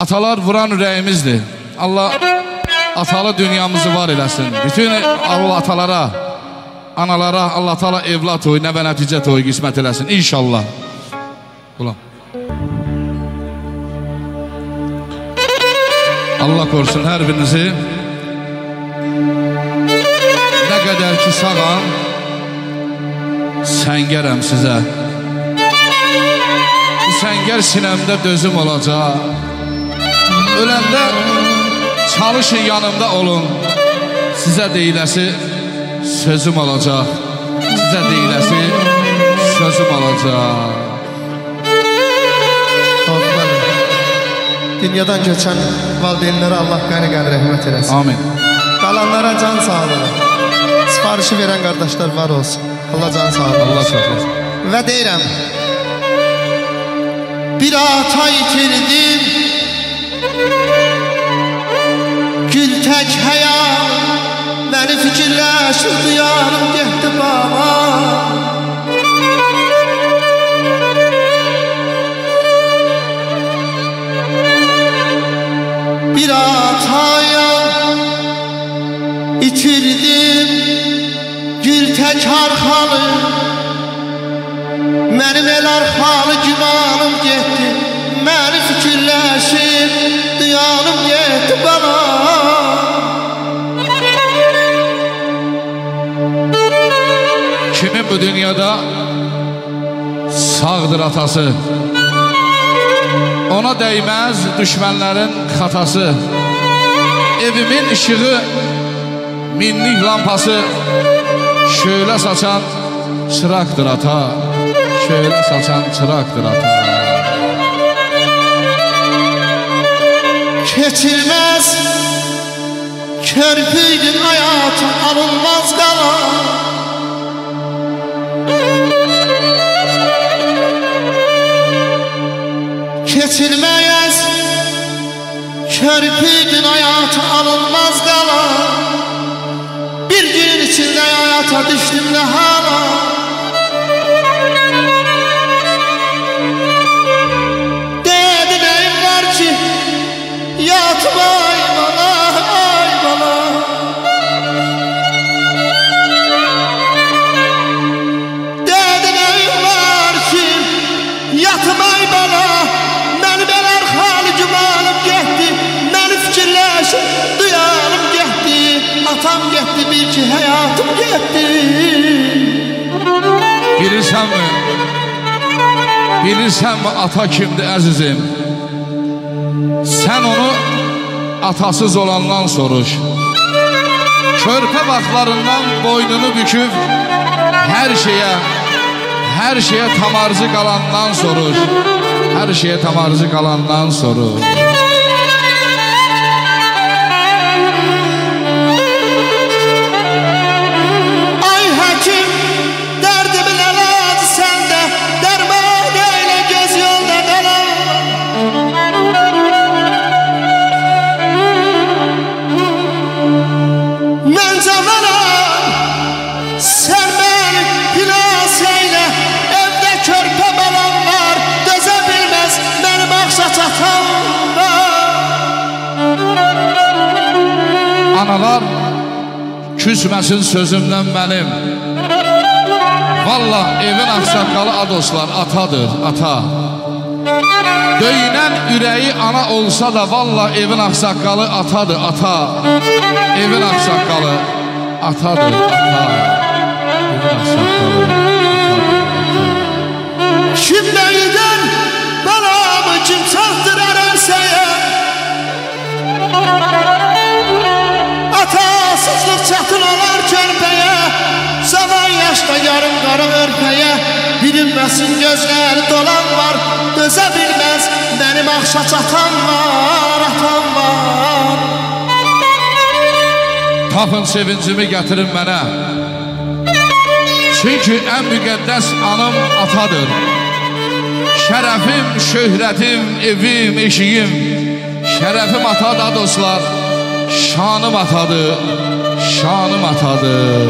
Atalar vuran ürəyimizdir. Allah atalı dünyamızı var eləsin. Bütün Allah atalara, analara Allah Taala evlat toyu, nəvə nəticə toyu qismət eləsin inşallah. Ulan. Allah korusun hər birinizi. Nə qədər ki sağam, səngərəm sizə. Bu səngər sinəmdə dözüm olacaq. Öləndə çalışın yanımda olun. Sizə deyiləsi sözüm olacaq. Sizə deyiləsi sözüm olacaq. Dünyadan keçən valideynlərə Allah qəni-qəni rəhmət eləsin. Amin. Qalanlara can sağlığı. Sifarişi verən qardaşlar var olsun. Allah can sağlığı. Allah saxlasın. Və deyirəm, bir ata itirdim, gül tək həyal, məni fikirləşir duyarım getdi baba. Bir ataya itirdim, gül tək arxalı, mənim el arxalı gümanım getdi, məni fikirləşib duyanım getdi bana. Kimin bu dünyada sağdır atası, ona dəyməz düşmənlərin xatası. Evimin ışığı, minlik lampası, şöyle saçan çıraqdır ata, şöyle saçan çıraqdır ata. Keçilməz körpüydün hayatım, alınmaz qalan. Keçilməz körpüydün hayatı, alınmaz qalan. Bir gün içində hayata düşdüm nə hala. Dedi neyim var ki yatım ay bana, ay bana. Dedi neyim var ki yatım ay bana. Mənim el arxalı gümanım getdi, məni fikirləşib duyarım getdi. Atam getdi, bil ki həyatım getdi. Bilirsənmi? Bilirsənmi ata kimdir əzizim? Sən onu atasız olandan soruş. Körpə vaxtlarından boynunu büküb her şeye tamarcı qalandan soruş. Her şeye tamarcı qalandan soruş. Ay həkim, dərdimin əladı səndə, dərman eylə göz yolda qalan. Mən cavanam, sən məni xilas eylə. Evdə körpə balam var, dözə bilməz mənim axşa çatan var. Analar küsməsin sözümdən mənim. Vallahi evin axsaqqalı adoslar atadır, ata. Döyünən ürəyi ana olsa da vallahi evin axsaqqalı atadır, ata. Evin axsaqqalı atadır, ata. Evin axsaqqalı atadır, ata. Kimdən idən balamı kim çatdırar ərsəyə. Atasızlıq çatın olar körpəyə. Zaman yaşda yarım qara örpəyə. Bilinməsin gözləri dolan var, dözə bilməz mənim axşa çatan var, atam var. Tapın sevincimi gətirin mənə. Çünki ən müqəddəs anım atadır. Şərəfim, şöhrətim, evim, eşiyim. Şərəfim atadır dostlar. Şanım atadır, şanım atadır.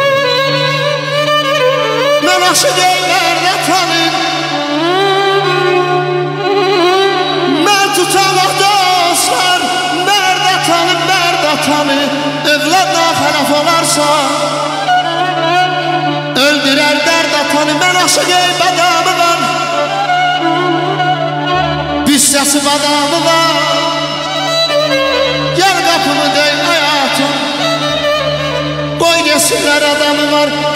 Mən aşıq eylərlə tanım, mən tutan adam. atanı evladla xələf olarsa, öldürər dərd atanı. Mən aşıq eyb adamı var, büssəsi adamı var. Gel kapımı döy hayatım, koy desinler adamı var.